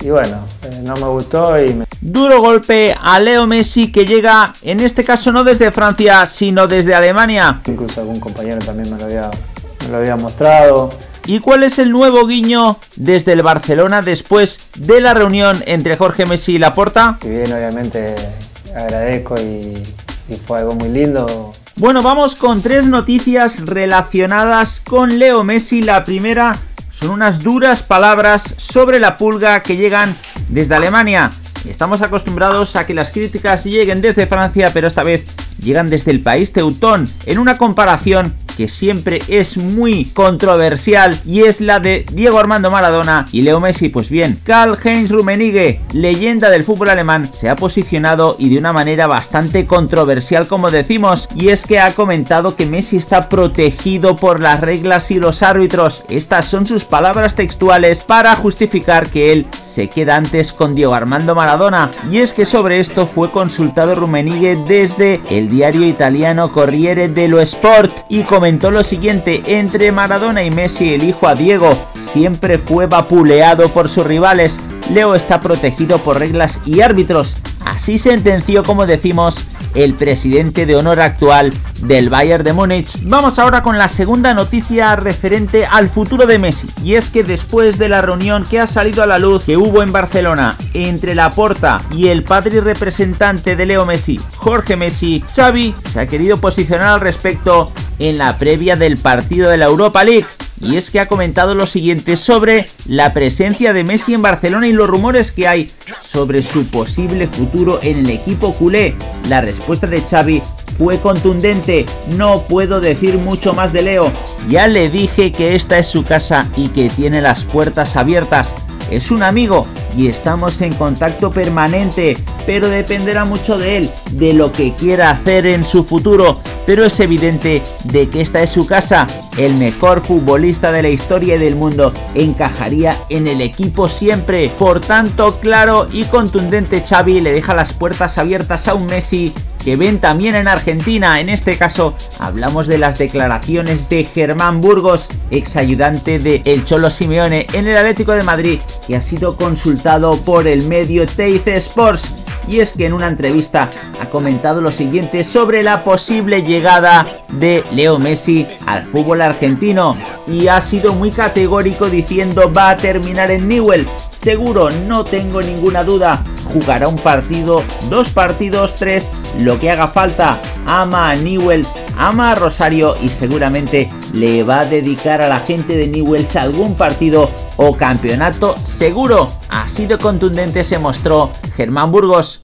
y bueno, no me gustó y me... Duro golpe a Leo Messi, que llega en este caso no desde Francia sino desde Alemania. Incluso algún compañero también me lo había mostrado. ¿Y cuál es el nuevo guiño desde el Barcelona después de la reunión entre Jorge Messi y Laporta? Si bien obviamente agradezco y fue algo muy lindo. Bueno, vamos con 3 noticias relacionadas con Leo Messi. La primera son unas duras palabras sobre la Pulga que llegan desde Alemania. Estamos acostumbrados a que las críticas lleguen desde Francia, pero esta vez llegan desde el país teutón, en una comparación que siempre es muy controversial, y es la de Diego Armando Maradona y Leo Messi. Pues bien, Karl-Heinz Rummenigge, leyenda del fútbol alemán, se ha posicionado y de una manera bastante controversial, como decimos, y es que ha comentado que Messi está protegido por las reglas y los árbitros. Estas son sus palabras textuales para justificar que él se queda antes con Diego Armando Maradona, y es que sobre esto fue consultado Rummenigge desde el diario italiano Corriere dello Sport y comentó lo siguiente: entre Maradona y Messi elijo a Diego, siempre fue vapuleado por sus rivales, Leo está protegido por reglas y árbitros. Así sentenció, como decimos, el presidente de honor actual del Bayern de Múnich. Vamos ahora con la segunda noticia referente al futuro de Messi, y es que después de la reunión que ha salido a la luz que hubo en Barcelona entre Laporta y el padre y representante de Leo Messi, Jorge Messi, Xavi se ha querido posicionar al respecto en la previa del partido de la Europa League. Y es que ha comentado lo siguiente sobre la presencia de Messi en Barcelona y los rumores que hay sobre su posible futuro en el equipo culé. La respuesta de Xavi fue contundente: no puedo decir mucho más de Leo, ya le dije que esta es su casa y que tiene las puertas abiertas. Es un amigo y estamos en contacto permanente, pero dependerá mucho de él, de lo que quiera hacer en su futuro. Pero es evidente de que esta es su casa. El mejor futbolista de la historia y del mundo encajaría en el equipo siempre. Por tanto, claro y contundente, Xavi le deja las puertas abiertas a un Messi que ven también en Argentina. En este caso hablamos de las declaraciones de Germán Burgos, ex ayudante de El Cholo Simeone en el Atlético de Madrid, que ha sido consultado por el medio TIC Sports. Y es que en una entrevista ha comentado lo siguiente sobre la posible llegada de Leo Messi al fútbol argentino, y ha sido muy categórico diciendo: va a terminar en Newell's, seguro, no tengo ninguna duda, jugará un partido, 2 partidos, 3, lo que haga falta. Ama a Newell's, ama a Rosario y seguramente le va a dedicar a la gente de Newell's algún partido o campeonato seguro. Así de contundente se mostró Germán Burgos.